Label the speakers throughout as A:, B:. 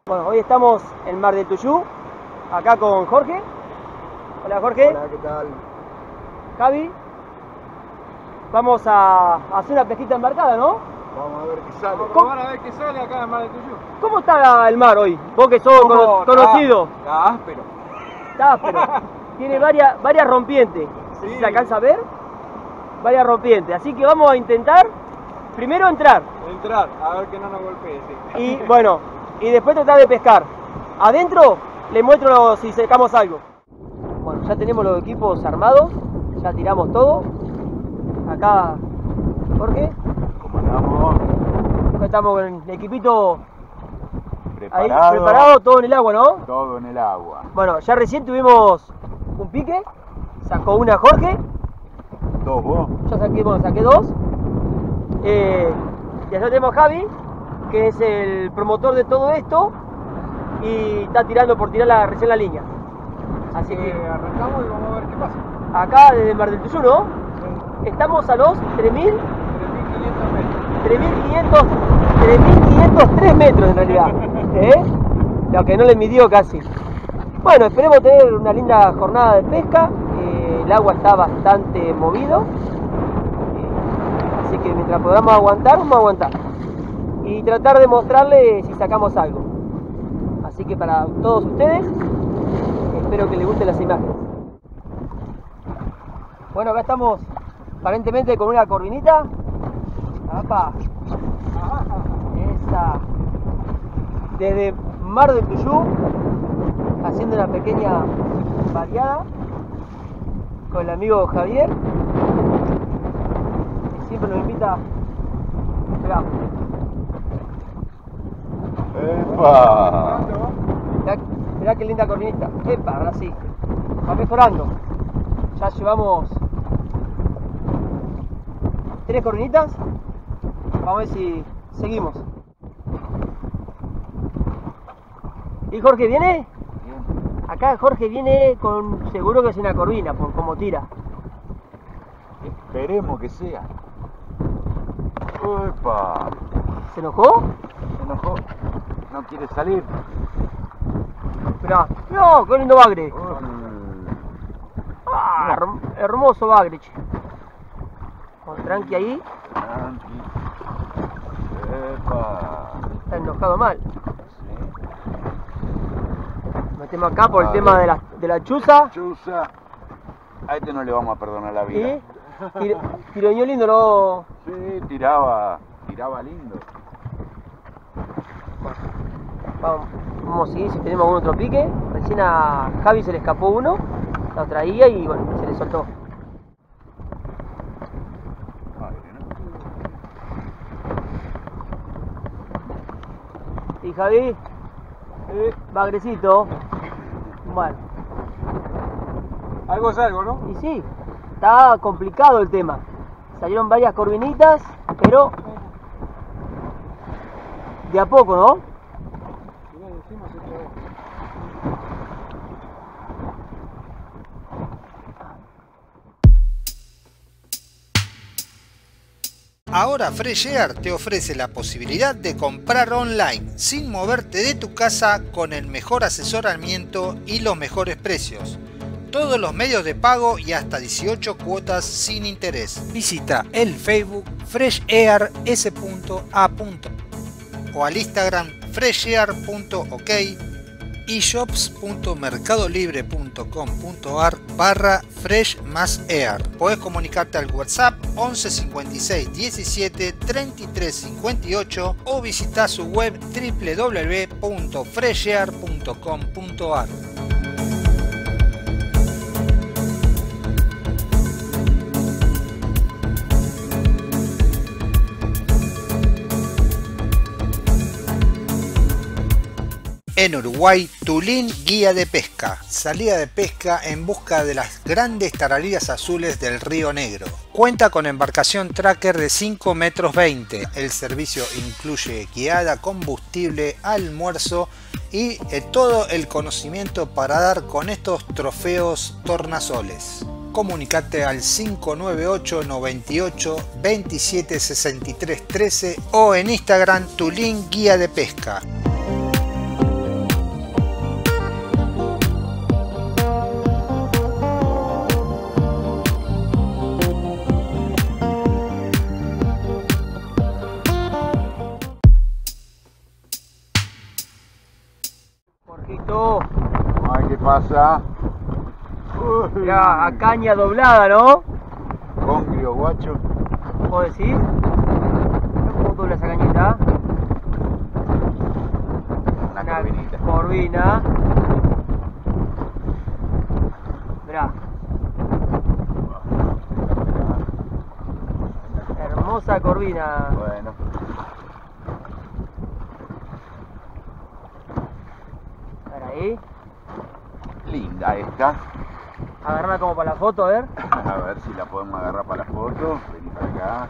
A: Bueno, hoy estamos en Mar del Tuyú, acá con Jorge. Hola Jorge.
B: Hola, ¿qué tal?
A: Javi. Vamos a hacer una pesquita embarcada, ¿no?
B: Vamos a ver qué sale.
C: Vamos a ver qué sale acá en Mar del Tuyú.
A: ¿Cómo está el mar hoy? Vos que sos conocido.
C: Está áspero.
A: Está áspero. Tiene varias rompientes.
C: Sí.
A: ¿Se alcanza a ver? Varias rompientes. Así que vamos a intentar primero entrar.
C: Entrar, a ver que no nos golpee. Sí.
A: Y bueno, y después tratar de pescar. Adentro les muestro si sacamos algo. Bueno, ya tenemos los equipos armados. Ya tiramos todo. Acá, Jorge.
B: ¿Cómo andamos?
A: Acá estamos con el equipito ahí
B: Preparado.
A: preparado, todo en el agua, ¿no?
B: Todo en el agua.
A: Bueno, ya recién tuvimos un pique. Sacó una Jorge.
B: ¿Dos vos?
A: Yo saqué dos. Y allá tenemos a Javi, que es el promotor de todo esto. Y está tirando por tirar recién la línea. Así que
C: arrancamos y vamos a ver qué pasa.
A: acá desde Mar del Tuyú, ¿no? Estamos a los 3.500
C: metros.
A: 3.503 metros en realidad. Lo que no le midió casi. Bueno, esperemos tener una linda jornada de pesca. El agua está bastante movido. Así que mientras podamos aguantar, vamos a aguantar. Y tratar de mostrarles si sacamos algo. Así que para todos ustedes, espero que les gusten las imágenes. Bueno, acá estamos aparentemente con una corvinita. ¡Apa! Esa. Desde Mar del Tuyú, haciendo una pequeña variada con el amigo Javier, que siempre nos invita. Mirá.
B: ¡Epa!
A: Mirá qué linda corvinita. ¡Epa! Ahora sí. Va mejorando. Ya llevamos 3 corvinitas. Vamos a ver si seguimos. ¿Y Jorge viene?
B: Bien.
A: Acá Jorge viene con seguro que es una corvina, por cómo tira.
B: Esperemos que sea. ¡Epa!
A: ¿Se enojó?
B: Se enojó. No quiere salir.
A: Mirá, no, qué lindo bagre. Ah, hermoso bagre, che. Con tranqui ahí.
B: Tranqui. ¡Epa!
A: Está enojado mal.
B: Sí.
A: Metemos acá por el
B: A
A: tema
B: ver.
A: de la chuza.
B: Chuza. A este no le vamos a perdonar la vida.
A: Y tiroñó lindo, ¿no?
B: Sí, tiraba lindo.
A: Vamos a seguir si tenemos algún otro pique. Recién a Javi se le escapó uno, lo traía y bueno, se le soltó. Y Javi, bagrecito. Bueno.
C: Algo es algo, ¿no?
A: Y sí, está complicado el tema. Salieron varias corvinitas, pero de a poco, ¿no?
D: Ahora FreshAir te ofrece la posibilidad de comprar online sin moverte de tu casa con el mejor asesoramiento y los mejores precios. Todos los medios de pago y hasta 18 cuotas sin interés. Visita el Facebook FreshAir.s.a. o al Instagram freshair.ok y shops.mercadolibre.com.ar/fresh+air. Podés comunicarte al WhatsApp 11 56 17 33 58 o visita su web www.freshair.com.ar. En Uruguay, Tulín Guía de Pesca. Salida de pesca en busca de las grandes tarariras azules del Río Negro. Cuenta con embarcación tracker de 5 metros 20. El servicio incluye guiada, combustible, almuerzo y todo el conocimiento para dar con estos trofeos tornasoles. Comunicate al 598 98 27 63 13 o en Instagram Tulín Guía de Pesca.
A: Carlito.
B: Ay, ¿qué pasa?
A: Mirá, a caña doblada, ¿no?
B: Congrio, guacho.
A: ¿Puedo decir? Mirá cómo dobla esa cañita.
B: Una corvinita.
A: Corvina. Mirá. Hermosa corvina.
B: Bueno.
A: A ver ahí.
B: Linda esta.
A: Agarrarla como para la foto, a ver.
B: A ver si la podemos agarrar para la foto. Vení para acá.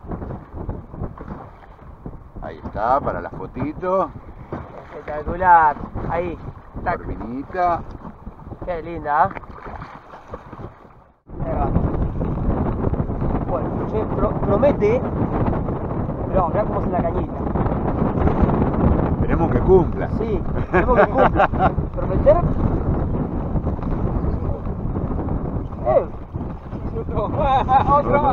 B: Ahí está, para la fotito.
A: Espectacular. Ahí. Tac.
B: Corvinita.
A: Qué linda, ¿eh? Ahí va. Bueno, che, promete. Pero mirá cómo es la cañita.
B: Esperemos que cumpla.
A: Sí, tenemos que cumpla. Prometer.
C: Otro.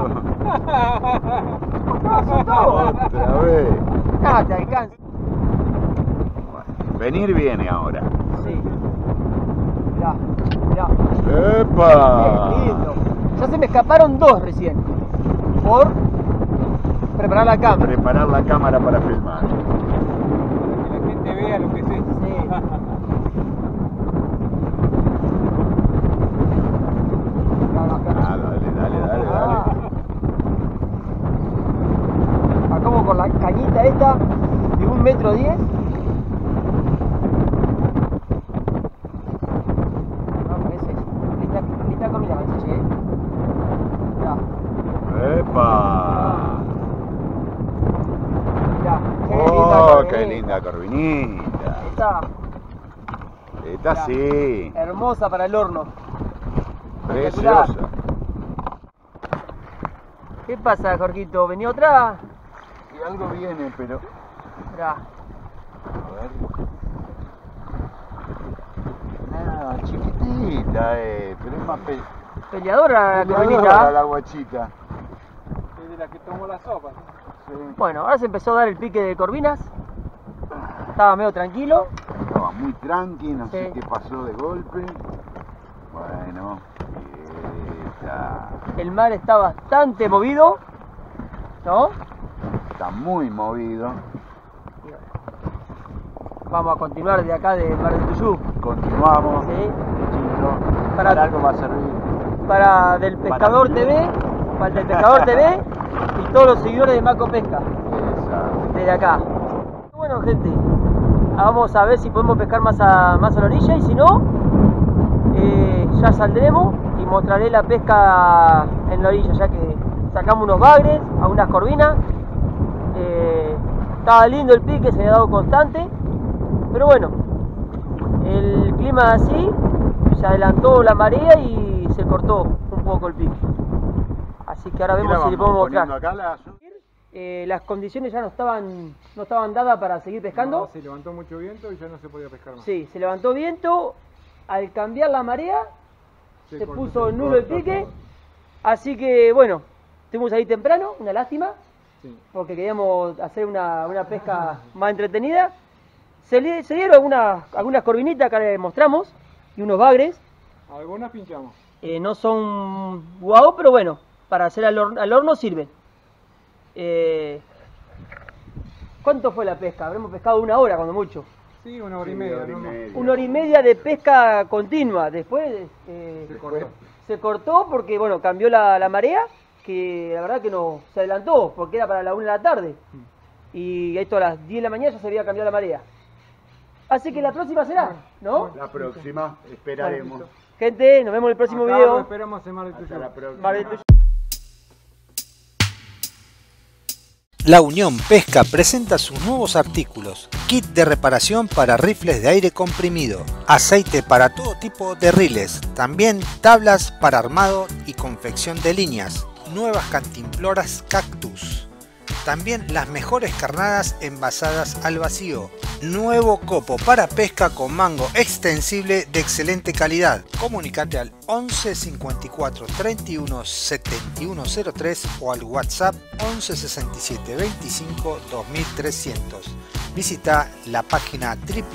B: Otra vez.
A: Ah, te alcanza.
B: Bueno, venir viene ahora.
A: Sí. Mirá, mirá.
B: ¡Epa!
A: Qué lindo. Ya se me escaparon dos recién. Por preparar la cámara.
B: Preparar la cámara para filmar.
C: Que la gente vea lo que es esto.
A: Sí.
B: Ah, dale.
A: Acabo con la cañita esta de 1,10 m. No, parece. Linda comida, parece, che. Mirá,
B: ¡Epa!
A: mirá.
B: ¡Oh,
A: corvinita.
B: qué linda corvinita!
A: Esta
B: Esta sí,
A: hermosa para el horno.
B: preciosa.
A: ¿Qué pasa, Jorgito? ¿Venía otra?
B: Y algo viene, pero...
A: Mirá.
B: A ver... Ah, chiquitita, pero es más
A: Peleadora la
B: peleadora
A: corvinita.
B: la guachita.
C: Es de la que tomó la sopa.
B: Sí.
A: Bueno, ahora se empezó a dar el pique de corvinas. Estaba medio tranquilo.
B: Estaba muy tranqui, no sé
A: Sí.
B: qué pasó de golpe. Bueno, esta
A: El mar está bastante movido, ¿no?
B: está muy movido.
A: Y bueno, vamos a continuar de acá de Mar del Tuyú.
B: Continuamos,
A: ¿Sí?
B: chicos.
A: Para-
B: Para algo va a servir.
A: Para Del Pescador TV, para el Del Pescador TV y todos los seguidores de Maco Pesca,
B: Esa.
A: desde acá. Bueno, gente, vamos a ver si podemos pescar más a la orilla y si no, ya saldremos y mostraré la pesca en la orilla, ya que sacamos unos bagres, algunas corvinas. Estaba lindo el pique, se había dado constante, pero bueno, el clima así, se adelantó la marea y se cortó un poco el pique. Así que ahora vemos si le podemos mostrar.
B: Acá la...
A: Las condiciones ya no estaban dadas para seguir pescando.
C: No, se levantó mucho viento y ya no se podía pescar más.
A: Sí, se levantó viento, al cambiar la marea se
C: cortó,
A: puso
C: se
A: nulo el
C: cortó
A: pique,
C: todo.
A: así que bueno, estuvimos ahí temprano, una lástima,
C: Sí.
A: porque queríamos hacer una pesca más entretenida. Se dieron algunas corvinitas, acá les mostramos, y unos bagres.
C: Algunas pinchamos.
A: No son guau, pero bueno, para hacer al horno sirven. ¿Cuánto fue la pesca? Habremos pescado 1 hora cuando mucho.
C: Sí, 1 hora y media. ¿no?
A: 1 hora y media de pesca continua. Después
C: Se cortó.
A: se cortó porque bueno, cambió la marea, que la verdad que no se adelantó, porque era para la 1 de la tarde. Y esto a las 10 de la mañana ya se había cambiado la marea. Así que la próxima será, ¿no?
B: La próxima, esperaremos.
A: Gente, nos vemos en el próximo
C: Acá
A: video.
C: lo esperamos en Mar del
B: Hasta
C: Tuyú.
B: la próxima.
A: Mar del Tuyú.
D: La Unión Pesca presenta sus nuevos artículos: kit de reparación para rifles de aire comprimido, aceite para todo tipo de riles, también tablas para armado y confección de líneas, nuevas cantimploras Cactus, también las mejores carnadas envasadas al vacío, nuevo copo para pesca con mango extensible de excelente calidad. Comunicate al 11 54 31 71 03 o al WhatsApp 11 67 25 2300. Visita la página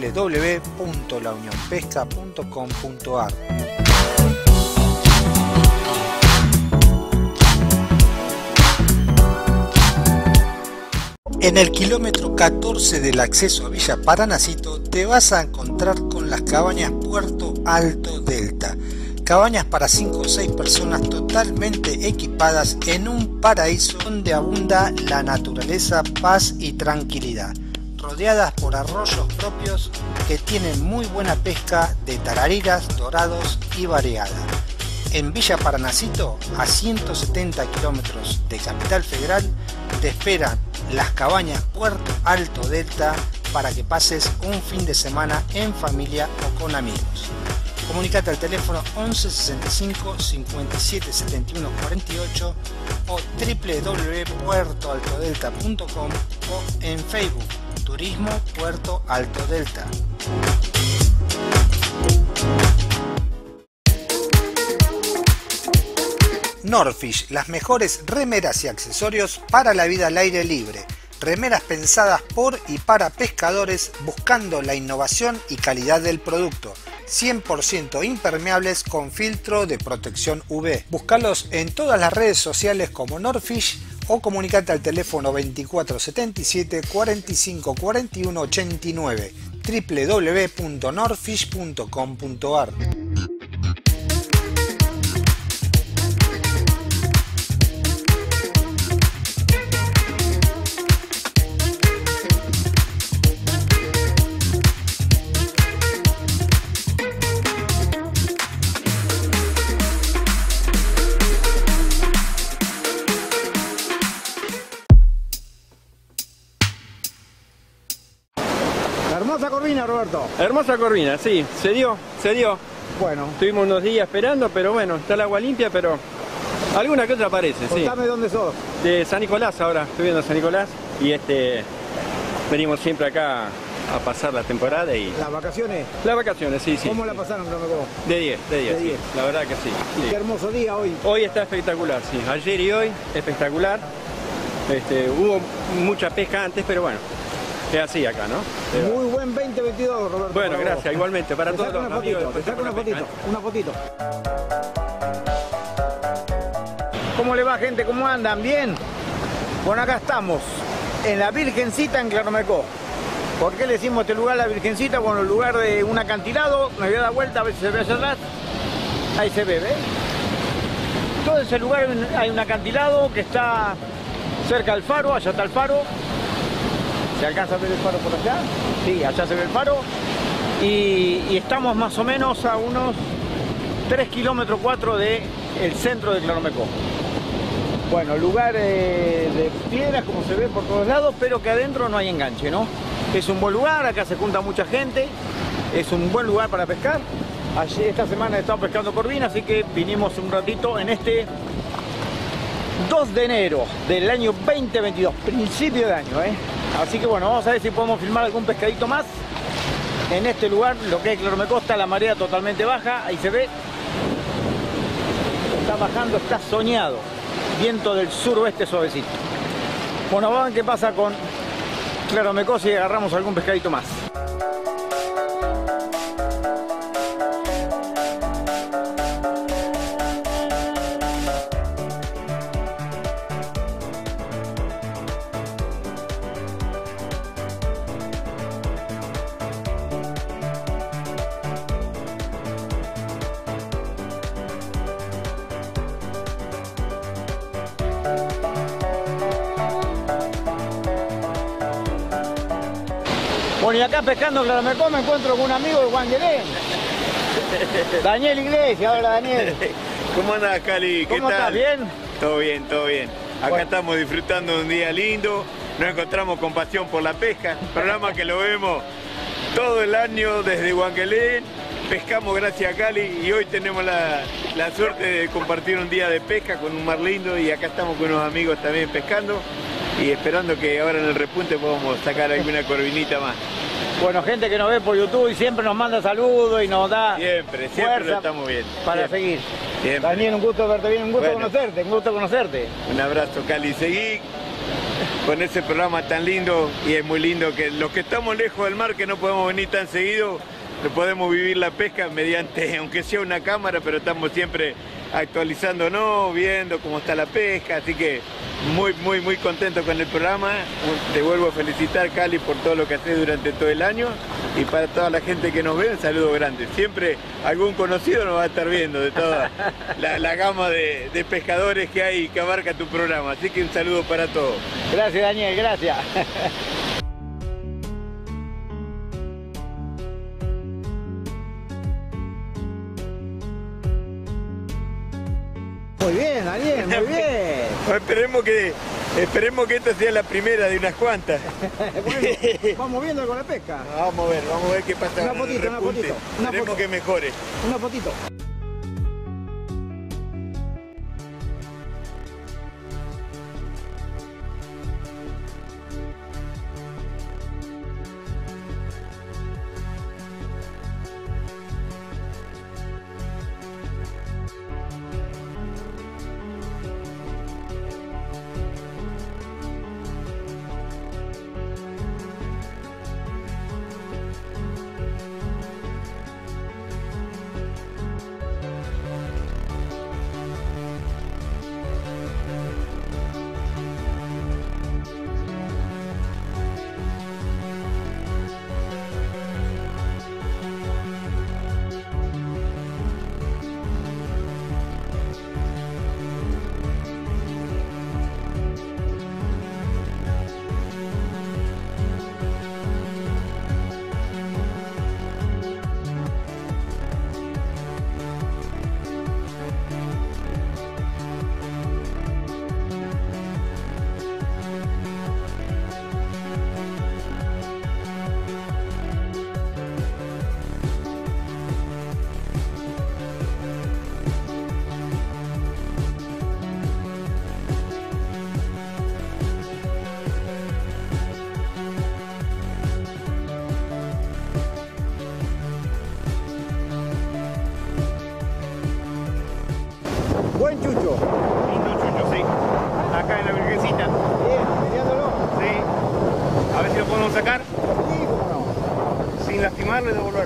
D: www.launionpesca.com.ar. En el kilómetro 14 del acceso a Villa Paranacito te vas a encontrar con las cabañas Puerto Alto Delta. Cabañas para 5 o 6 personas totalmente equipadas en un paraíso donde abunda la naturaleza, paz y tranquilidad. Rodeadas por arroyos propios que tienen muy buena pesca de tarariras, dorados y variada. En Villa Paranacito, a 170 kilómetros de Capital Federal, te esperan las cabañas Puerto Alto Delta para que pases un fin de semana en familia o con amigos. Comunicate al teléfono 11 65 57 71 48 o www.puertoaltodelta.com o en Facebook Turismo Puerto Alto Delta. Norfish, las mejores remeras y accesorios para la vida al aire libre. Remeras pensadas por y para pescadores buscando la innovación y calidad del producto. 100% impermeables con filtro de protección UV. Búscalos en todas las redes sociales como Norfish o comunicate al teléfono 2477 45 41 89 www.norfish.com.ar.
E: Hermosa corvina, Roberto.
C: Hermosa corvina, sí, se dio.
E: Bueno,
C: Estuvimos unos días esperando, pero bueno, está el agua limpia, pero alguna que otra aparece, sí.
E: contame dónde sos.
C: De San Nicolás ahora, estoy viendo San Nicolás y venimos siempre acá a pasar la temporada y...
E: Las vacaciones,
C: Las vacaciones, sí.
E: ¿cómo la pasaron, Roberto?
C: De 10,
E: De
C: sí.
E: 10.
C: La verdad que sí.
E: Y qué hermoso día hoy.
C: Hoy está espectacular, sí. Ayer y hoy, espectacular. Hubo mucha pesca antes, pero bueno, es así acá, ¿no?
E: Muy buen 2022, Roberto.
C: Bueno,
E: para
C: gracias,
E: vos.
C: igualmente, para
E: Te
C: todos
E: saco
C: los
E: una
C: amigos.
E: fotito, te saco una fotito, una fotito.
F: ¿Cómo le va, gente? ¿Cómo andan? ¿Bien? Bueno, acá estamos, en la Virgencita en Claromecó. ¿Por qué le decimos este lugar la Virgencita? Bueno, el lugar de un acantilado, me voy a dar vuelta a ver si se ve allá atrás. Ahí se ve, ¿ves? Todo ese lugar hay un acantilado que está cerca del faro, allá está el faro. ¿Se alcanza a ver el faro por allá? Sí, allá se ve el faro. Y estamos más o menos a unos 3 kilómetros 4 del centro de Claromecó. Bueno, lugar de piedras como se ve por todos lados, pero que adentro no hay enganche, ¿no? Es un buen lugar, acá se junta mucha gente, es un buen lugar para pescar. Allí esta semana estamos pescando corvina, así que vinimos un ratito en este 2 de enero del año 2022, principio de año, ¿eh? Así que bueno, vamos a ver si podemos filmar algún pescadito más en este lugar, lo que es Claromecó. Está la marea totalmente baja, ahí se ve. Está bajando, está soñado. Viento del suroeste suavecito. Bueno, vamos a ver qué pasa con Claromecó si agarramos algún pescadito más. Bueno, y acá pescando en Claromecó me encuentro con un amigo de Guanguelén. Daniel Iglesias, hola Daniel.
B: ¿Cómo andás, Cali? ¿Qué
F: ¿Cómo
B: tal?
F: estás? ¿Bien?
B: Todo bien, todo bien. Acá
F: Bueno.
B: estamos disfrutando de un día lindo. Nos encontramos con Pasión por la Pesca, programa que lo vemos todo el año desde Huanquelén. Pescamos gracias a Cali y hoy tenemos la suerte de compartir un día de pesca con un mar lindo y acá estamos con unos amigos también pescando y esperando que ahora en el repunte podamos sacar alguna corvinita más.
F: Bueno, gente que nos ve por YouTube y siempre nos manda saludos y nos da
B: Siempre
F: fuerza
B: lo estamos viendo.
F: para
B: Siempre.
F: seguir.
B: Siempre.
F: Daniel, un gusto verte bien, un gusto
B: Bueno.
F: conocerte, un gusto conocerte.
B: Un abrazo, Cali. Seguí con ese programa tan lindo, y es muy lindo que los que estamos lejos del mar, que no podemos venir tan seguido, no podemos vivir la pesca mediante, aunque sea una cámara, pero estamos siempre actualizándonos, viendo cómo está la pesca, así que muy contento con el programa. Te vuelvo a felicitar, Cali, por todo lo que haces durante todo el año, y para toda la gente que nos ve, un saludo grande. Siempre algún conocido nos va a estar viendo de toda la gama de pescadores que hay, que abarca tu programa, así que un saludo para todos.
F: Gracias, Daniel, gracias. Muy bien, Daniel, muy bien.
B: Esperemos que esta sea la primera de unas cuantas.
E: Bueno, vamos viendo con la pesca.
B: Vamos a ver qué pasa.
E: Una fotito, una fotito.
B: Esperemos que mejore.
E: Una fotito. Buen chucho.
C: Lindo chucho, sí. Acá en la Virgencita.
E: Bien, peleándolo.
C: Sí. A ver si lo podemos sacar
E: Sí, cómo no.
C: sin lastimarlo y devolver.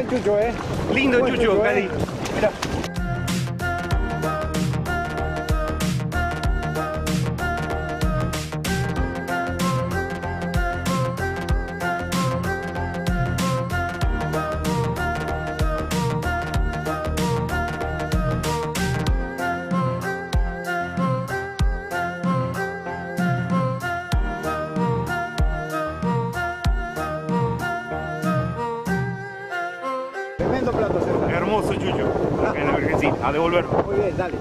F: Buen chucho,
C: Lindo
F: Buen
C: chucho,
F: chucho,
C: Cali.
F: Mirá. Tremendo plato, César.
C: Hermoso chucho. Acá en la Virgencita. A devolverlo.
F: Muy bien, dale.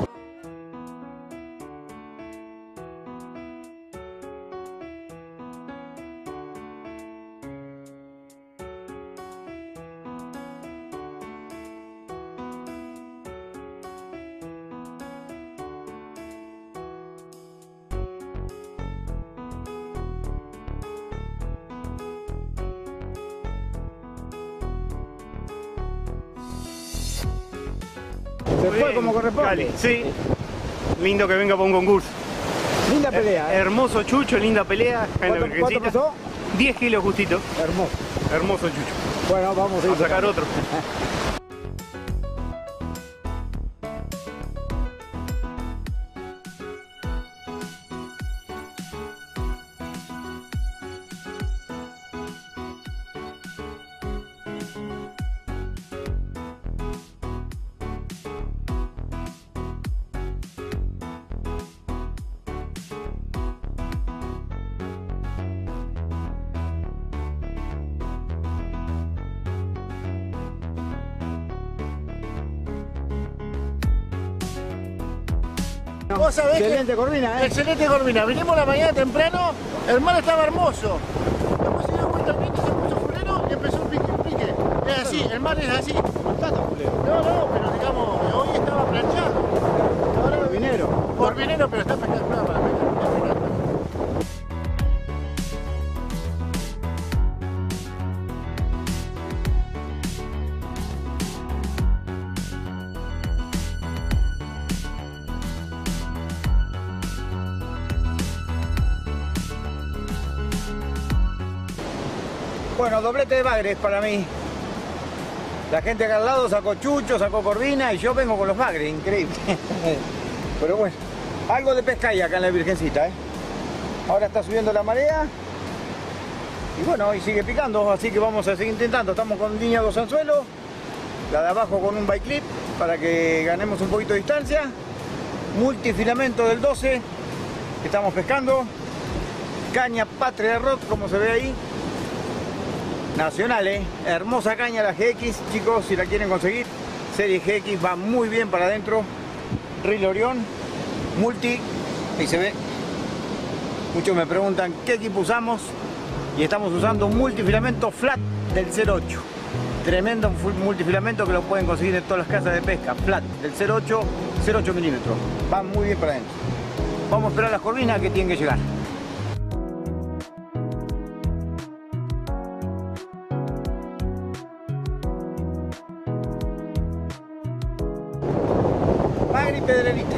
F: Se fue como corresponde.
C: Cali, sí. Lindo que venga para un concurso.
F: Linda pelea,
C: Hermoso chucho, linda pelea. Acá en la
F: ¿Cuánto
C: Virgencita.
F: pasó?
C: 10 kilos justito.
F: Hermoso.
C: Hermoso chucho.
F: Bueno, vamos a ir
C: A sacar otro.
E: Vos sabés
F: Excelente Corvina,
E: que... Excelente Corvina. Vinimos la mañana temprano, el mar estaba hermoso. Después se dio vuelta el viento, se puso fulero y empezó un pique. Es así, el mar es así.
F: No está tan fulero.
E: No, pero digamos, hoy estaba planchado. Ahora
F: Corvinero.
E: Corvinero, pero está espectacular para pescar.
F: Bueno, doblete de bagres para mí. La gente acá al lado sacó chucho, sacó corvina y yo vengo con los bagres, increíble. Pero bueno, algo de pesca hay acá en la Virgencita, Ahora está subiendo la marea. Y bueno, hoy sigue picando, así que vamos a seguir intentando. Estamos con línea 2 anzuelos, la de abajo con un bike clip para que ganemos un poquito de distancia. Multifilamento del 12 que estamos pescando. Caña Patria Rod, como se ve ahí. Nacional, hermosa caña la GX, chicos, si la quieren conseguir. Serie GX va muy bien para adentro. Reel Orión, multi, ahí se ve. Muchos me preguntan qué equipo usamos y estamos usando un multifilamento flat del 08. Tremendo multifilamento que lo pueden conseguir en todas las casas de pesca, flat del 08 milímetros. Va muy bien para adentro. Vamos a esperar las corvinas que tienen que llegar. Bagre y pedrerita.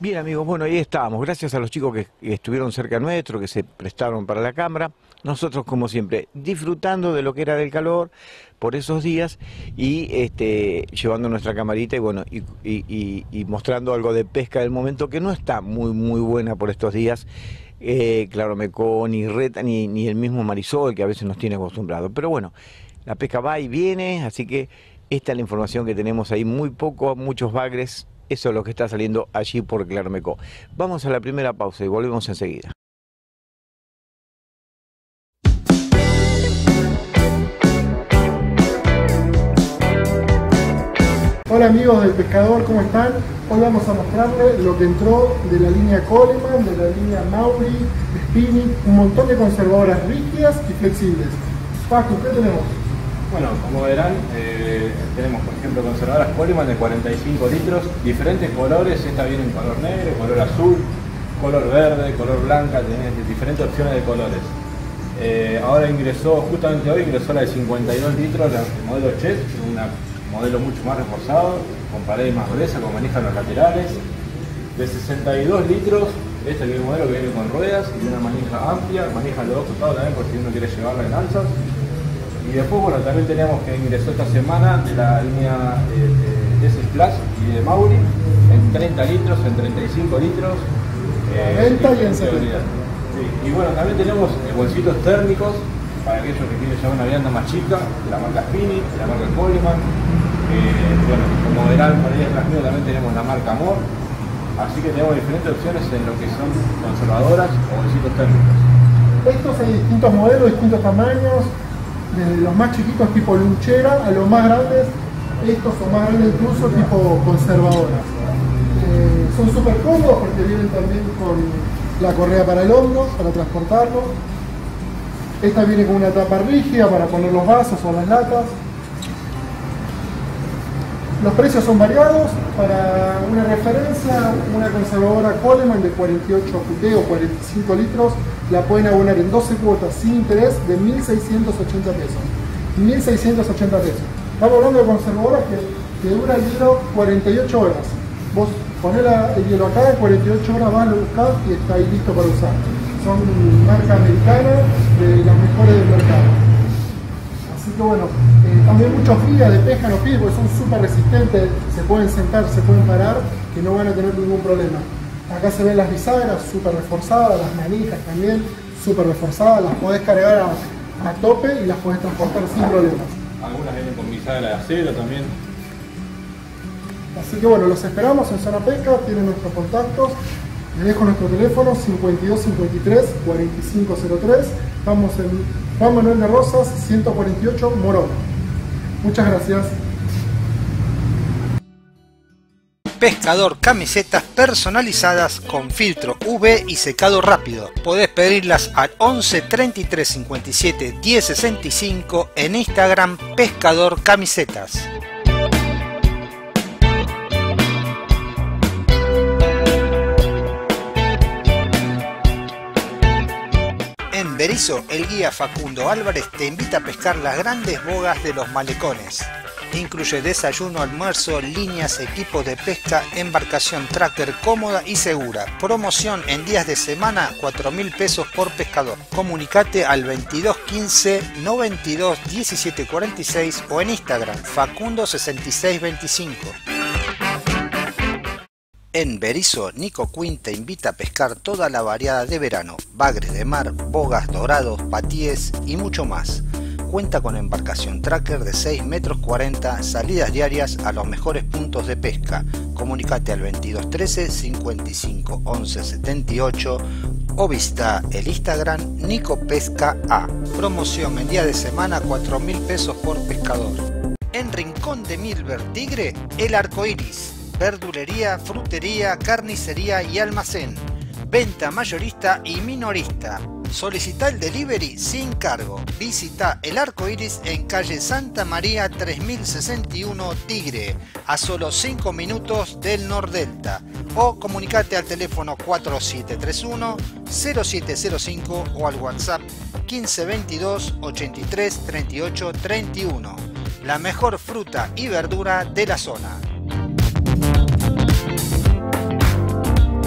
F: Bien amigos, bueno, ahí estábamos. Gracias a los chicos que estuvieron cerca nuestro, que se prestaron para la cámara. Nosotros, como siempre, disfrutando de lo que era del calor por esos días y llevando nuestra camarita y bueno, y mostrando algo de pesca del momento que no está muy buena por estos días. Claromecó, ni Reta, ni el mismo Marisol, que a veces nos tiene acostumbrados. Pero bueno, la pesca va y viene, así que esta es la información que tenemos ahí. Muy poco, muchos bagres. Eso es lo que está saliendo allí por Claromecó. Vamos a la primera pausa y volvemos enseguida.
E: Hola amigos del Pescador, ¿cómo están? Hoy vamos a mostrarles lo que entró de la línea Coleman, de la línea Maury, Spinning, un montón de conservadoras rígidas y flexibles. Paco, ¿qué tenemos?
G: Bueno, como verán, tenemos por ejemplo conservadoras Coleman de 45 litros, diferentes colores. Esta viene en color negro, color azul, color verde, color blanca, tiene diferentes opciones de colores. Ahora justamente hoy ingresó la de 52 litros, el modelo Chess, un modelo mucho más reforzado, con paredes más gruesas, con manijas en los laterales. De 62 litros, este es el modelo que viene con ruedas y una manija amplia, manija a los dos costados también por si uno quiere llevarla en alzas. Y después, bueno, también teníamos que ingresó esta semana de la línea S-Splash y de Maury en 30 litros, en 35 litros.
E: 90 y en 70.
G: Sí. Y bueno, también tenemos bolsitos térmicos para aquellos que quieren llevar una vianda más chica, de la marca Spinning, de la marca Coleman. Bueno, como verán por ahí atrás mío también tenemos la marca Amor. Así que tenemos diferentes opciones en lo que son conservadoras o bolsitos térmicos.
E: Estos hay distintos modelos, distintos tamaños. Desde los más chiquitos tipo lunchera a los más grandes, estos son más grandes incluso tipo conservadoras. Son súper cómodos porque vienen también con la correa para el hombro, para transportarlo. Esta viene con una tapa rígida para poner los vasos o las latas. Los precios son variados. Para una referencia, una conservadora Coleman de 48 QT o 45 litros la pueden abonar en 12 cuotas sin interés de 1.680 pesos. 1.680 pesos. Estamos hablando de conservadoras que dura el hielo 48 horas. Vos ponés el hielo acá, en 48 horas vas, lo buscás y está ahí listo para usar. Son marca americana, de las mejores del mercado. Así que bueno, también muchos guías de pesca nos piden porque son súper resistentes, se pueden sentar, se pueden parar, que no van a tener ningún problema. Acá se ven las bisagras súper reforzadas, las manijas también súper reforzadas, las podés cargar a tope y las podés transportar sin problemas.
G: Algunas vienen con bisagra de acero también.
E: Así que bueno, los esperamos en Zona Pesca, tienen nuestros contactos. Les dejo nuestro teléfono 5253 4503. Estamos en Juan Manuel de Rosas 148 Morón. Muchas gracias.
D: Pescador camisetas personalizadas con filtro UV y secado rápido. Podés pedirlas al 11 33 57 10 65 en Instagram Pescador Camisetas. En Berisso, el guía Facundo Álvarez te invita a pescar las grandes bogas de los malecones. Incluye desayuno, almuerzo, líneas, equipos de pesca, embarcación tracker cómoda y segura. Promoción en días de semana, 4.000 pesos por pescador. Comunicate al 2215 92 17 46 o en Instagram Facundo 6625. En Berisso, Nico Quinn te invita a pescar toda la variedad de verano, bagres de mar, bogas, dorados, patíes y mucho más. Cuenta con embarcación tracker de 6 metros 40, salidas diarias a los mejores puntos de pesca. Comunicate al 2213 55 11 78 o visita el Instagram Nico Pesca A. Promoción en día de semana, 4.000 pesos por pescador. En Rincón de Milver Tigre, el Arco Iris. Verdulería, frutería, carnicería y almacén. Venta mayorista y minorista. Solicita el delivery sin cargo. Visita el Arco Iris en calle Santa María 3061 Tigre, a solo 5 minutos del Nordelta. O comunicate al teléfono 4731 0705 o al WhatsApp 1522 83 38 31. La mejor fruta y verdura de la zona.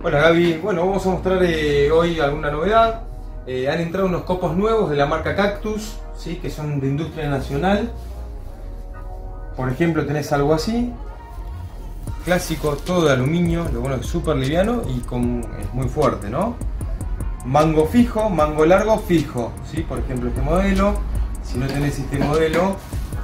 H: Hola Gaby, bueno, vamos a mostrar hoy alguna novedad. Han entrado unos copos nuevos de la marca Cactus, ¿sí? Que son de industria nacional. Por ejemplo, tenés algo así, clásico, todo de aluminio, lo bueno es súper liviano y es muy fuerte, ¿no? Mango fijo, mango largo fijo, ¿sí? Por ejemplo este modelo. Si no tenés este modelo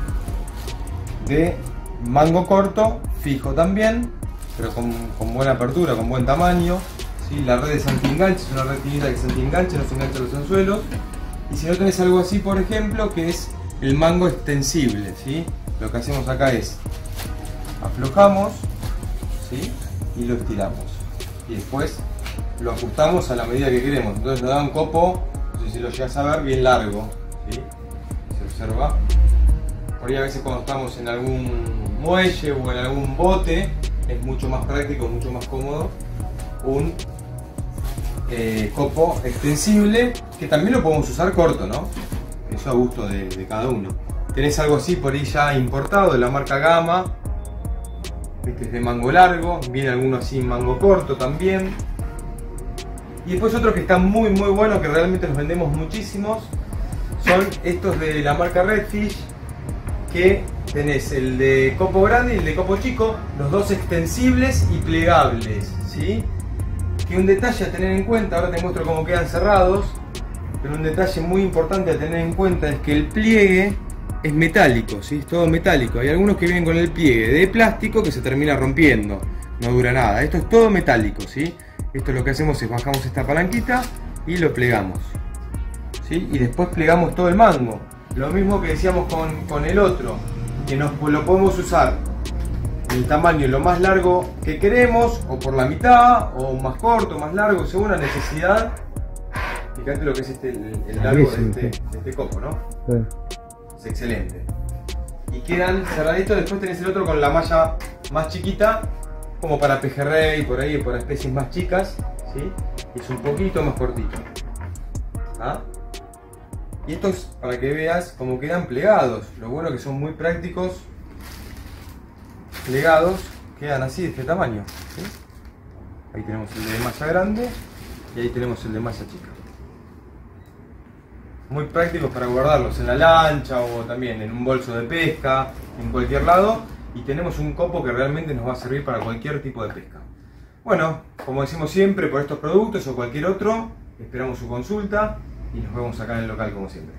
H: de mango corto, fijo también, pero con buena apertura, con buen tamaño, ¿sí? La red es anti-enganche, es una red finita que es anti-enganche, no se engancha los anzuelos. Y si no tenés algo así, por ejemplo, que es el mango extensible, ¿sí? Lo que hacemos acá es aflojamos, ¿sí? Y lo estiramos. Y después lo ajustamos a la medida que queremos. Entonces nos da un copo, no sé si lo llegas a ver, bien largo, ¿sí? Se observa. Por ahí a veces cuando estamos en algún muelle o en algún bote es mucho más práctico, mucho más cómodo un copo extensible, que también lo podemos usar corto, ¿no? Eso a gusto de cada uno. Tenés algo así por ahí ya importado de la marca Gama, este es de mango largo, viene alguno así en mango corto también. Y después otros que están muy buenos, que realmente los vendemos muchísimos, son estos de la marca Redfish, que tenés el de copo grande y el de copo chico, los dos extensibles y plegables, ¿sí? Que un detalle a tener en cuenta, ahora te muestro cómo quedan cerrados, pero un detalle muy importante a tener en cuenta es que el pliegue es metálico, ¿sí? Es todo metálico. Hay algunos que vienen con el pliegue de plástico que se termina rompiendo, no dura nada. Esto es todo metálico, ¿sí? Esto lo que hacemos es bajamos esta palanquita y lo plegamos, ¿sí? Y después plegamos todo el mango. Lo mismo que decíamos con el otro, que lo podemos usar el tamaño lo más largo que queremos, o por la mitad, o más corto, más largo, según la necesidad. Fíjate lo que es el largo de este copo, ¿no? Sí. Es excelente. Y quedan cerraditos. Después tenés el otro con la malla más chiquita, como para pejerrey, por ahí, por especies más chicas, ¿sí? Y es un poquito más cortito. ¿Ah? Y estos, para que veas cómo quedan plegados. Lo bueno que son muy prácticos. Plegados, quedan así, de este tamaño, ¿sí? Ahí tenemos el de malla grande y ahí tenemos el de malla chica. Muy prácticos para guardarlos en la lancha o también en un bolso de pesca, en cualquier lado. Y tenemos un copo que realmente nos va a servir para cualquier tipo de pesca. Bueno, como decimos siempre, por estos productos o cualquier otro, esperamos su consulta y nos vemos acá en el local como siempre.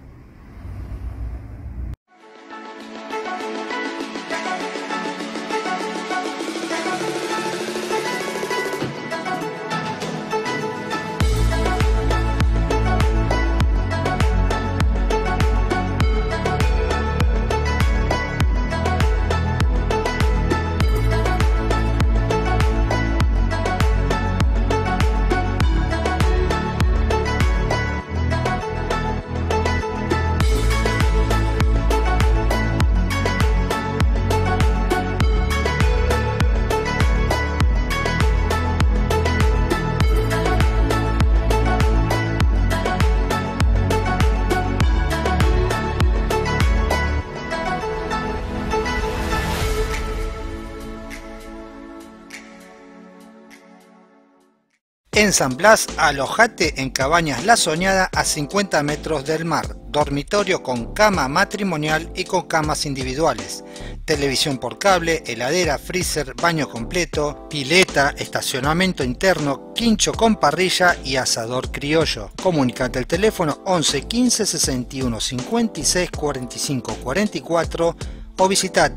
D: En San Blas, alojate en Cabañas La Soñada a 50 metros del mar, dormitorio con cama matrimonial y con camas individuales, televisión por cable, heladera, freezer, baño completo, pileta, estacionamiento interno, quincho con parrilla y asador criollo. Comunicate al teléfono 11 15 61 56 45 44 o visita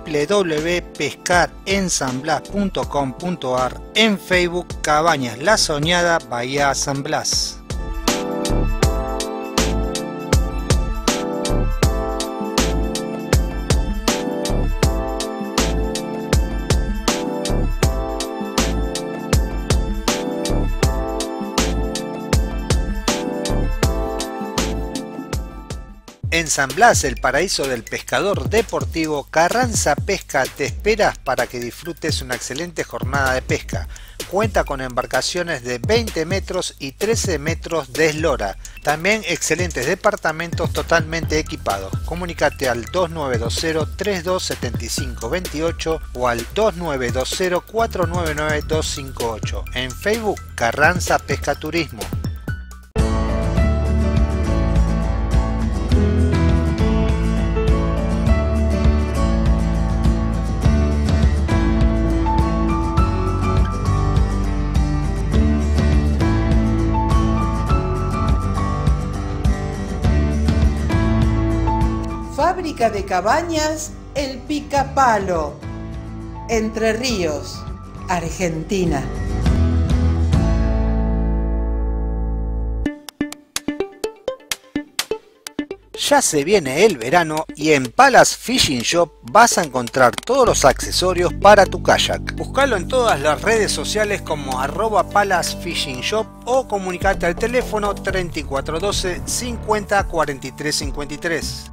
D: www.pescarensanblas.com.ar, en Facebook Cabañas La Soñada, Bahía San Blas. En San Blas, el paraíso del pescador deportivo, Carranza Pesca te espera para que disfrutes una excelente jornada de pesca. Cuenta con embarcaciones de 20 metros y 13 metros de eslora. También excelentes departamentos totalmente equipados. Comunícate al 2920-327528 o al 2920-499-258. En Facebook, Carranza Pesca Turismo.
I: Fábrica de cabañas El Picapalo, Entre Ríos, Argentina.
D: Ya se viene el verano y en Palace Fishing Shop vas a encontrar todos los accesorios para tu kayak. Búscalo en todas las redes sociales como @Palace Fishing Shop o comunicate al teléfono 3412 50 43 53.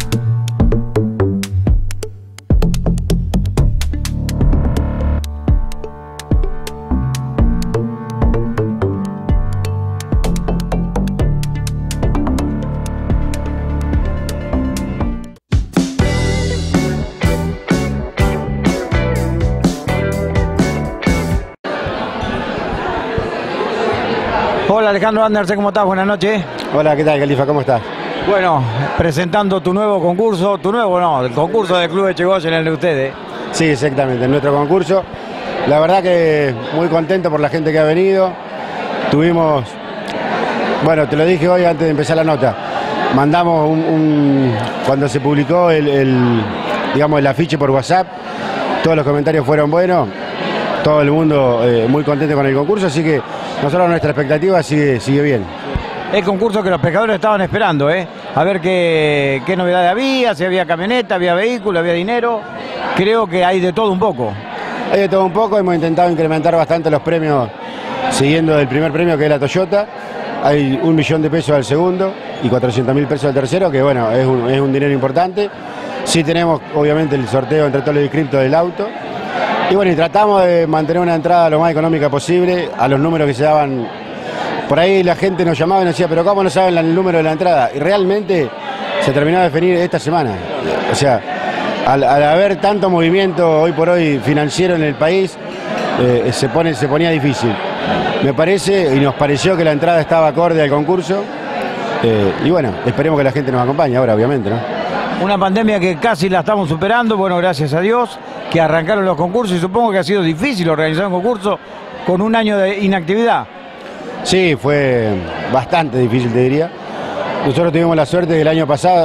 F: Hola Alejandro Andersen, ¿cómo estás? Buenas noches.
J: Hola, ¿qué tal, Califa? ¿Cómo estás?
F: Bueno, presentando tu nuevo concurso, el concurso del Club Echegoyen, el de ustedes.
J: Sí, exactamente, nuestro concurso. La verdad que muy contento por la gente que ha venido. Tuvimos, bueno, te lo dije hoy antes de empezar la nota, mandamos cuando se publicó digamos, el afiche por WhatsApp, todos los comentarios fueron buenos, todo el mundo muy contento con el concurso, así que nosotros nuestra expectativa sigue bien.
F: El concurso que los pescadores estaban esperando, a ver qué novedades había, si había camioneta, había vehículo, había dinero. Creo que hay de todo un poco.
J: Hay de todo un poco, hemos intentado incrementar bastante los premios siguiendo el primer premio que es la Toyota. Hay 1 millón de pesos al segundo y 400.000 pesos al tercero, que bueno, es un dinero importante. Sí tenemos obviamente el sorteo entre todos los inscriptos del auto. Y bueno, y tratamos de mantener una entrada lo más económica posible a los números que se daban. Por ahí la gente nos llamaba y nos decía, pero ¿cómo no saben el número de la entrada? Y realmente se terminó de definir esta semana. O sea, al haber tanto movimiento hoy por hoy financiero en el país, se ponía difícil. Me parece y nos pareció que la entrada estaba acorde al concurso. Y bueno, esperemos que la gente nos acompañe ahora, obviamente, ¿no?
F: Una pandemia que casi la estamos superando, bueno, gracias a Dios, que arrancaron los concursos y supongo que ha sido difícil organizar un concurso con un año de inactividad.
J: Sí, fue bastante difícil, te diría. Nosotros tuvimos la suerte del año pasado,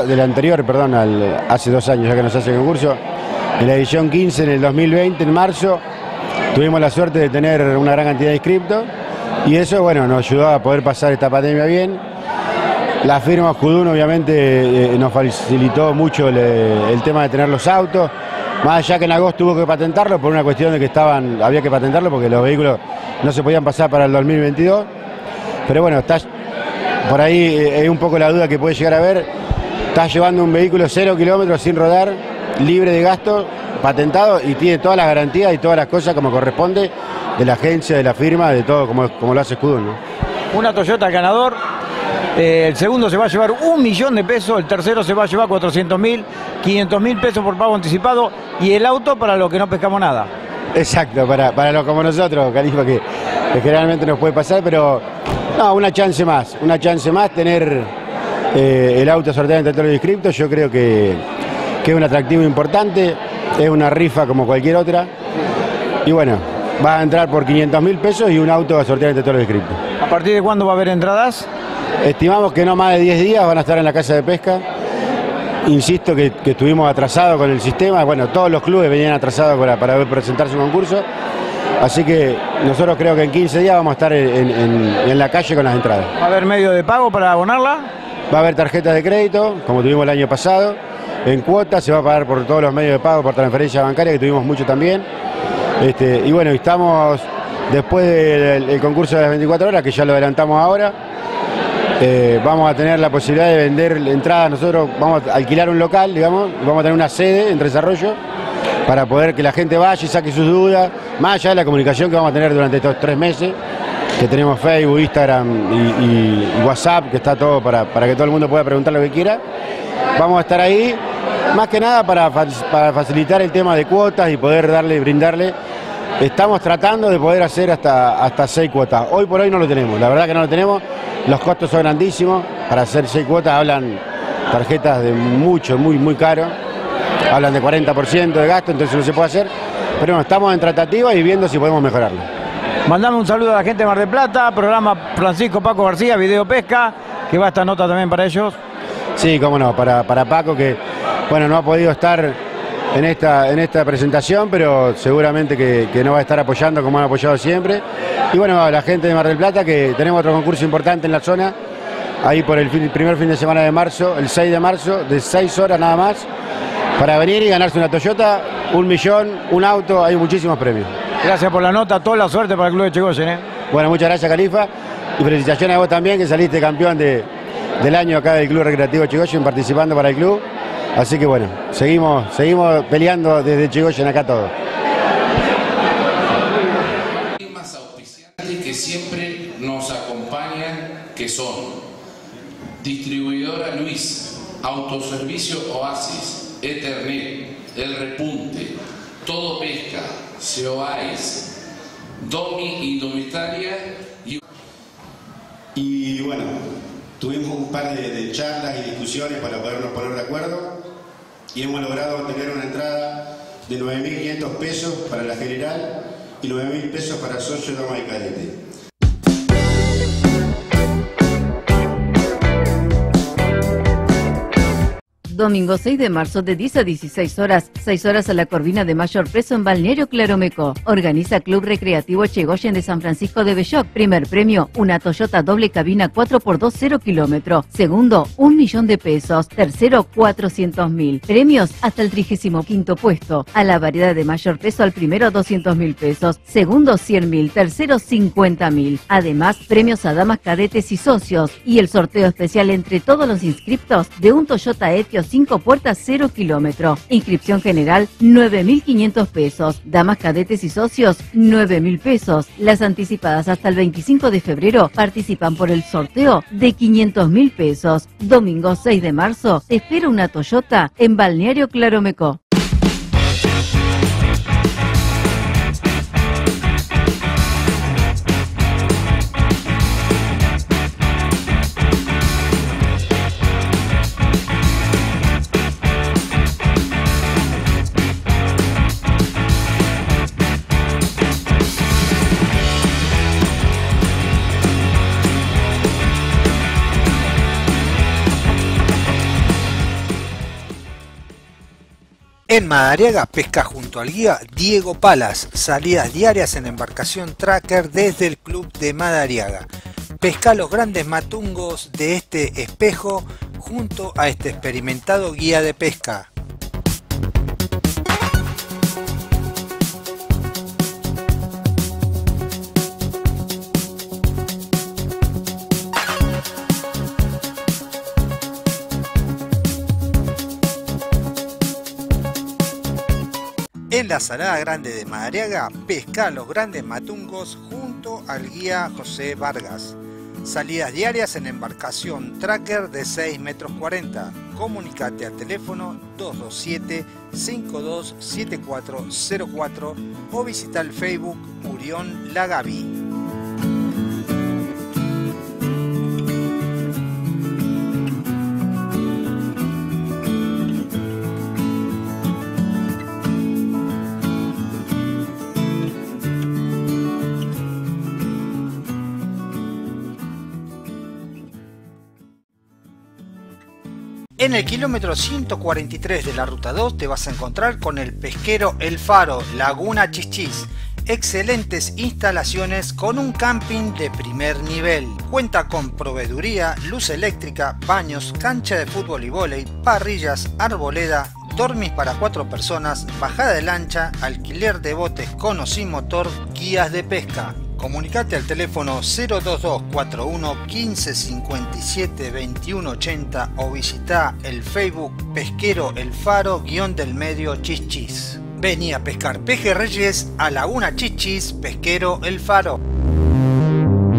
J: hace 2 años ya que nos hace el concurso, en la edición 15 en el 2020, en marzo, tuvimos la suerte de tener una gran cantidad de inscriptos y eso, bueno, nos ayudó a poder pasar esta pandemia bien. La firma Judún obviamente nos facilitó mucho el tema de tener los autos, más allá que en agosto tuvo que patentarlo por una cuestión de que había que patentarlo porque los vehículos no se podían pasar para el 2022, pero bueno, por ahí es un poco la duda que puede llegar a haber. Estás llevando un vehículo 0 kilómetros sin rodar, libre de gasto, patentado y tiene todas las garantías y todas las cosas como corresponde de la agencia, de la firma, de todo como lo hace Judún, ¿no?
F: Una Toyota ganador. El segundo se va a llevar 1 millón de pesos, el tercero se va a llevar 400.000, 500.000 pesos por pago anticipado y el auto para los que no pescamos nada.
J: Exacto, para los como nosotros, Califa, que generalmente nos puede pasar, pero no, una chance más tener el auto sorteado entre todos los inscriptos. Yo creo que es un atractivo importante, es una rifa como cualquier otra y bueno, va a entrar por 500.000 pesos y un auto a sortear entre todos los inscriptos.
F: ¿A partir de cuándo va a haber entradas?
J: Estimamos que no más de 10 días van a estar en la casa de pesca. Insisto que estuvimos atrasados con el sistema, bueno, todos los clubes venían atrasados para presentarse un concurso, así que nosotros creo que en 15 días vamos a estar en la calle con las entradas.
F: ¿Va a haber medio de pago para abonarla?
J: Va a haber tarjetas de crédito, como tuvimos el año pasado, en cuotas, se va a pagar por todos los medios de pago, por transferencia bancaria, que tuvimos mucho también. Y bueno, estamos después del concurso de las 24 horas, que ya lo adelantamos ahora. Vamos a tener la posibilidad de vender entradas, nosotros vamos a alquilar un local, digamos, y vamos a tener una sede en Tres Arroyos para poder que la gente vaya y saque sus dudas, más allá de la comunicación que vamos a tener durante estos 3 meses. que tenemos Facebook, Instagram y WhatsApp, que está todo para que todo el mundo pueda preguntar lo que quiera. Vamos a estar ahí, más que nada para facilitar el tema de cuotas y poder brindarle. Estamos tratando de poder hacer hasta 6 cuotas. Hoy por hoy no lo tenemos, la verdad que no lo tenemos. Los costos son grandísimos. Para hacer 6 cuotas hablan tarjetas de muy caro. Hablan de 40% de gasto, entonces no se puede hacer. Pero bueno, estamos en tratativa y viendo si podemos mejorarlo.
F: Mandame un saludo a la gente de Mar del Plata, programa Francisco Paco García, Video Pesca, que va esta nota también para ellos.
J: Sí, cómo no, para Paco, que bueno, no ha podido estar en esta presentación, pero seguramente que nos va a estar apoyando como han apoyado siempre. Y bueno, a la gente de Mar del Plata, que tenemos otro concurso importante en la zona, ahí por el primer fin de semana de marzo, el 6 de marzo, de 6 horas nada más, para venir y ganarse una Toyota, 1 millón, un auto, hay muchísimos premios.
F: Gracias por la nota, toda la suerte para el Club de Chegoyen.
J: Bueno, muchas gracias, Califa, y felicitaciones a vos también, que saliste campeón del año acá del Club Recreativo Chegoyen, participando para el club. Así que bueno, seguimos peleando desde Chegoyen acá todo.
K: Hay más auspiciantes que siempre nos acompañan, que son Distribuidora Luis, Autoservicio Oasis, Ethernet, El Repunte, Todo Pesca, Seoais, Domi Indumentaria
L: y bueno, tuvimos un par de charlas y discusiones para podernos poner de acuerdo y hemos logrado tener una entrada de 9.500 pesos para la general y 9.000 pesos para socio, dama y cadete.
M: Domingo 6 de marzo de 10 a 16 horas, 6 horas a la Corvina de mayor peso en Balneario Claromeco. Organiza Club Recreativo Chegoyen de San Francisco de Belloc. Primer premio, una Toyota doble cabina 4x2 0 kilómetro. Segundo, 1 millón de pesos. Tercero, 400.000. Premios hasta el 35º puesto. A la variedad de mayor peso, al primero 200.000 pesos. Segundo, 100.000. Tercero, 50.000. Además, premios a damas, cadetes y socios. Y el sorteo especial entre todos los inscriptos de un Toyota Etios 5 puertas 0 kilómetro. Inscripción general 9.500 pesos. Damas, cadetes y socios 9.000 pesos. Las anticipadas hasta el 25 de febrero participan por el sorteo de 500.000 pesos. Domingo 6 de marzo te espera una Toyota en Balneario Claromeco.
D: En Madariaga pesca junto al guía Diego Palas, salidas diarias en embarcación Tracker desde el club de Madariaga. Pesca los grandes matungos de este espejo junto a este experimentado guía de pesca. En la Salada Grande de Madariaga, pesca los grandes matungos junto al guía José Vargas. Salidas diarias en embarcación Tracker de 6,40 metros. Comunicate al teléfono 227-527404 o visita el Facebook Murión La Gaby. En el kilómetro 143 de la Ruta 2 te vas a encontrar con el pesquero El Faro, Laguna Chichis. Excelentes instalaciones con un camping de primer nivel. Cuenta con proveeduría, luz eléctrica, baños, cancha de fútbol y vóley, parrillas, arboleda, dormis para 4 personas, bajada de lancha, alquiler de botes con o sin motor, guías de pesca. Comunicate al teléfono 022 41 15 57 21 80 o visita el Facebook Pesquero El Faro _del Chichis. Vení a pescar pejerreyes a Laguna Chichis, Pesquero El Faro.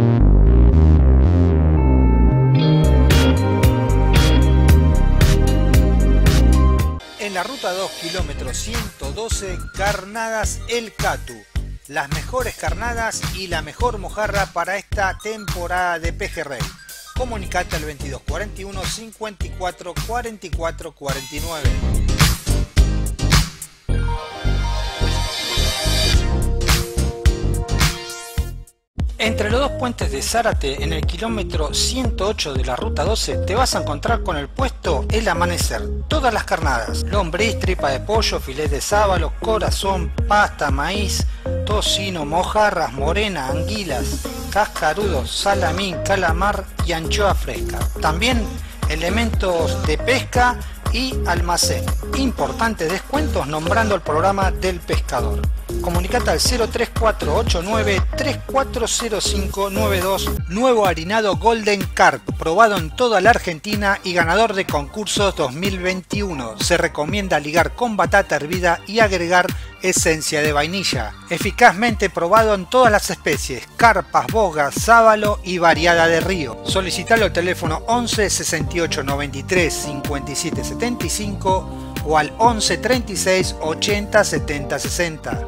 D: Ruta 2, kilómetro 112, Carnadas El Catu. Las mejores carnadas y la mejor mojarra para esta temporada de pejerrey. Comunicate al 2241 54 44 49. Entre los dos puentes de Zárate, en el kilómetro 108 de la Ruta 12, te vas a encontrar con el puesto El Amanecer. Todas las carnadas: lombriz, tripa de pollo, filet de sábalo, corazón, pasta, maíz, tocino, mojarras, morena, anguilas, cascarudos, salamín, calamar y anchoa fresca. También elementos de pesca y almacén. Importantes descuentos nombrando el programa del pescador. Comunicate al 03489 340592. Nuevo harinado Golden Carp, probado en toda la Argentina y ganador de concursos 2021. Se recomienda ligar con batata hervida y agregar esencia de vainilla. Eficazmente probado en todas las especies: carpas, bogas, sábalo y variada de río. Solicitalo al teléfono 11 68 93 57 75 o al 11 36 80 70 60.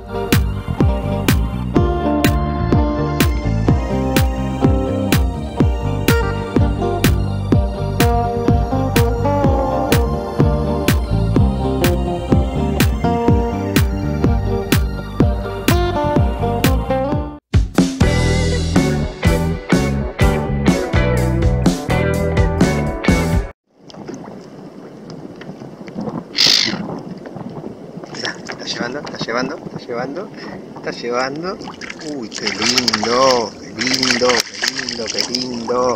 N: Está llevando. Uy, qué lindo, qué lindo, qué lindo, qué lindo.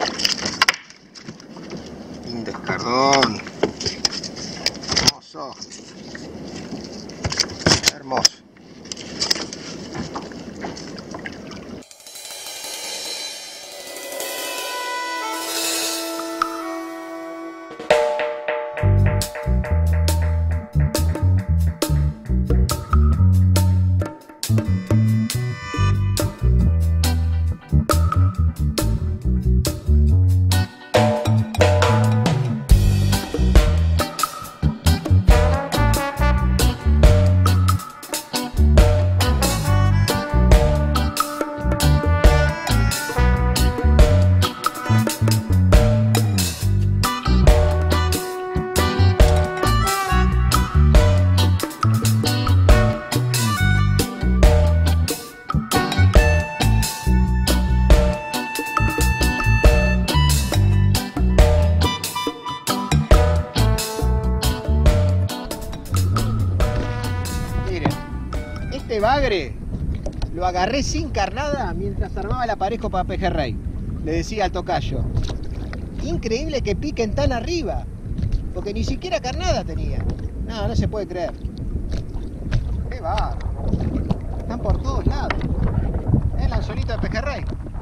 N: Lindo escardón. Hermoso. Hermoso.
F: Bagre lo agarré sin carnada mientras armaba el aparejo para pejerrey. Le decía al tocayo: increíble que piquen tan arriba, porque ni siquiera carnada tenía. No se puede creer. Qué va, están por todos lados. Es el anzuelito de pejerrey.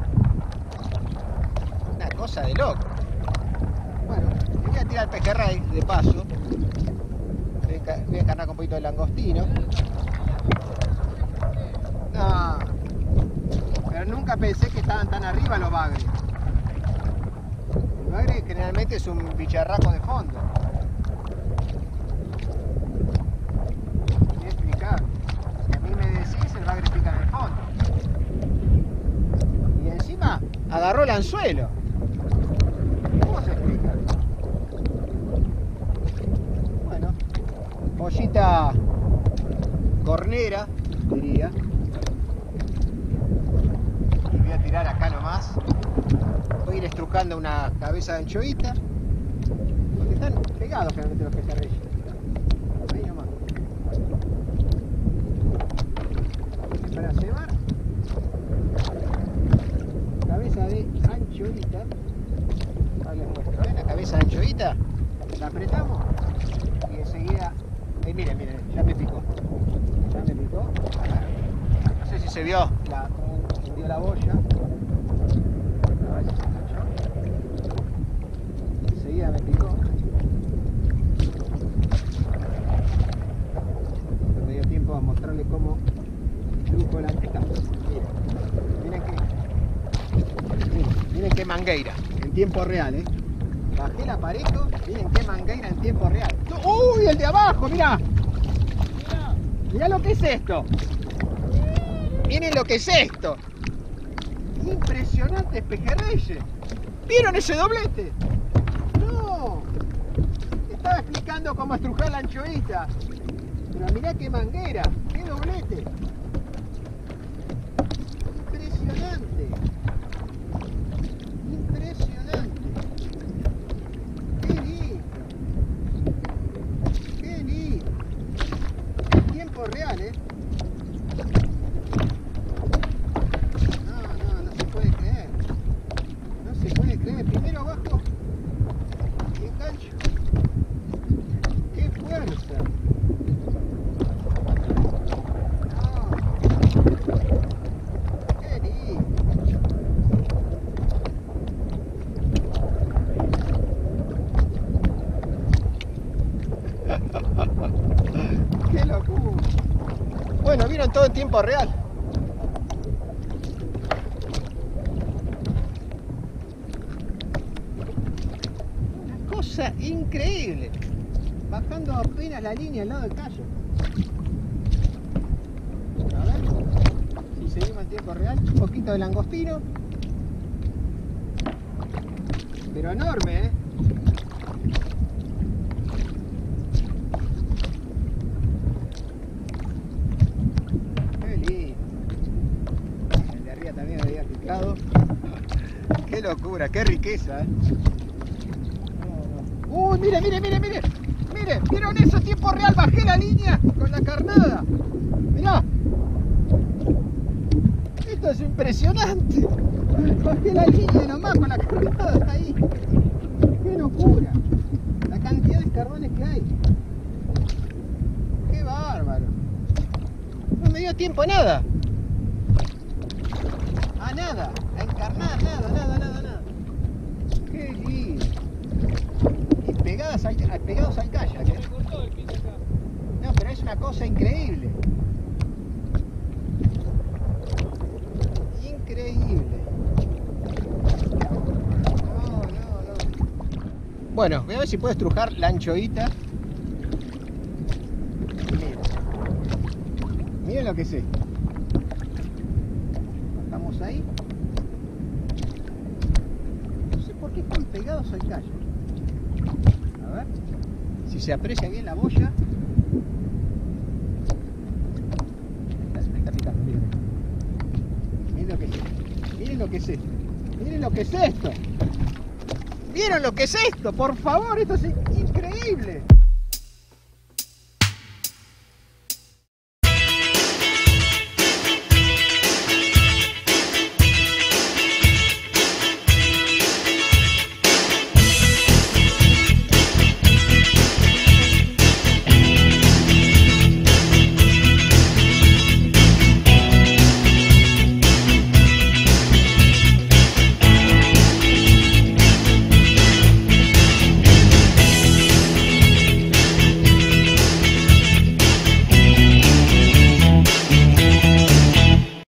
F: Una cosa de loco. Bueno, le voy a tirar el pejerrey de paso. Voy a encarnar con un poquito de langostino. No, pero nunca pensé que estaban tan arriba los bagres. El bagre generalmente es un bicharraco de fondo. Voy a explicar. Si a mí me decís, el bagre pica en el fondo. Y encima agarró el anzuelo. ¿Cómo se explica? Bueno, pollita cornera, diría. Voy a tirar acá nomás. Voy a ir estrucando una cabeza de anchoita, porque están pegados generalmente los pejerreyes. Ahí nomás. Para cebar, cabeza de anchoita. Ahí les muestro, ¿ven? La cabeza de anchoita la apretamos y enseguida. Miren, ya me picó. Ya me picó. No sé si se vio la boya. A ver si se enganchó. Enseguida me picó. No me dio tiempo a mostrarle cómo truco la anteca. Miren qué mangueira. En tiempo real, Bajé la parejo, miren qué mangueira en tiempo real. ¡Uy, el de abajo, mirá! Mirá lo que es esto. Miren lo que es esto. Impresionante pejerreyes. ¿Vieron ese doblete? No. Estaba explicando cómo estrujar la anchoita. Pero mirá qué manguera, qué doblete. Impresionante. Impresionante. Qué lindo. Qué lindo. Tiempo real, ¿eh? No se puede creer. No se puede creer. Primero abajo. Y engancho. Qué fuerza. ¡Qué locura! Bueno, vieron todo en tiempo real. Una cosa increíble. Bajando apenas la línea al lado del callo. A ver si seguimos en tiempo real. Un poquito de langostino. Pero enorme, ¿eh? También había picado. Qué locura, qué riqueza, ¿eh? Uy, mire, mire, mire, mire. Mire, ¿vieron eso? Tiempo real, bajé la línea con la carnada. Mirá. Esto es impresionante. Bajé la línea nomás con la carnada ahí. Qué locura. La cantidad de carbones que hay. Qué bárbaro. No me dio tiempo a nada. A nada, a encarnar, nada. Qué lindo. Y pegados al kayak, ¿eh? No, pero es una cosa increíble. Increíble. No. Bueno, voy a ver si puedo estrujar la anchoita. Miren lo que es esto. Ahí. No sé por qué están pegados al callo. A ver si se aprecia bien la boya. Me está picando, miren. Miren lo que es esto. Miren lo que es esto. Miren lo que es esto. ¿Vieron lo que es esto? Por favor, esto es increíble.